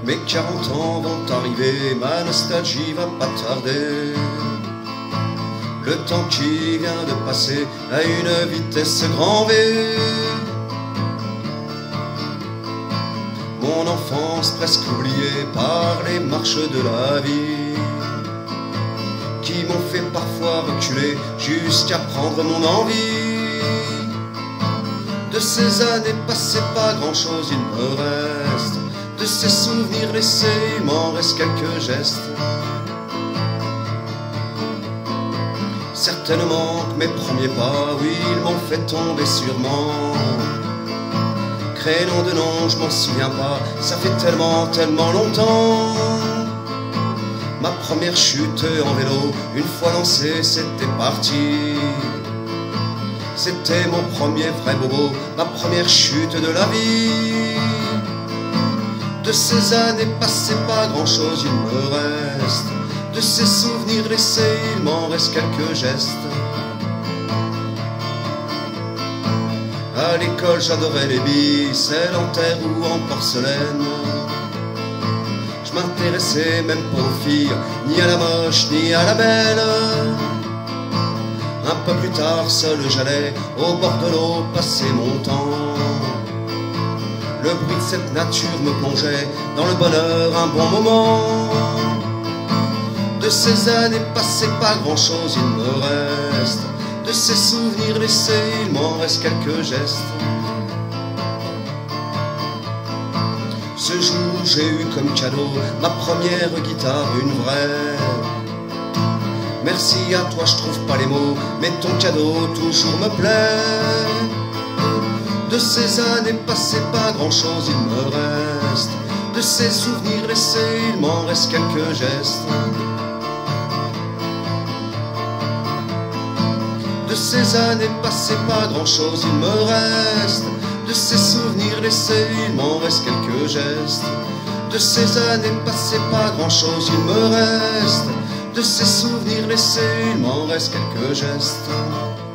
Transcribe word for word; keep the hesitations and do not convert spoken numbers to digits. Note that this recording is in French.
Mes quarante ans vont arriver, ma nostalgie va pas tarder. Le temps qui vient de passer à une vitesse grand V. Mon enfance presque oubliée par les marches de la vie, qui m'ont fait parfois reculer jusqu'à prendre mon envie. De ces années passées, pas grand-chose il me reste. De ces souvenirs laissés, il m'en reste quelques gestes. Certainement que mes premiers pas, oui, ils m'ont fait tomber sûrement. Crénom de nom, je m'en souviens pas, ça fait tellement, tellement longtemps. Ma première chute en vélo, une fois lancé, c'était parti. C'était mon premier vrai bobo, ma première chute de la vie. De ces années passées, pas grand-chose il me reste. De ces souvenirs laissés, il m'en reste quelques gestes. À l'école, j'adorais les billes, celles en terre ou en porcelaine. Je m'intéressais même pas aux filles, ni à la moche, ni à la belle. Un peu plus tard, seul j'allais au bord de l'eau passer mon temps. Le bruit de cette nature me plongeait dans le bonheur un bon moment. De ces années passées, pas grand-chose il me reste. De ces souvenirs laissés, il m'en reste quelques gestes. Ce jour, j'ai eu comme cadeau ma première guitare, une vraie. Merci à toi, je trouve pas les mots, mais ton cadeau toujours me plaît. De ces années passées, pas grand-chose il me reste. De ces souvenirs laissés, il m'en reste quelques gestes. De ces années passées, pas grand-chose il me reste. De ces souvenirs laissés, il m'en reste quelques gestes. De ces années passées, pas grand-chose il me reste. De ces souvenirs laissés, il m'en reste quelques gestes.